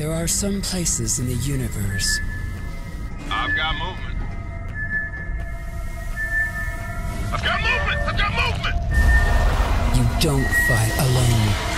There are some places in the universe. I've got movement. I've got movement! I've got movement! You don't fight alone.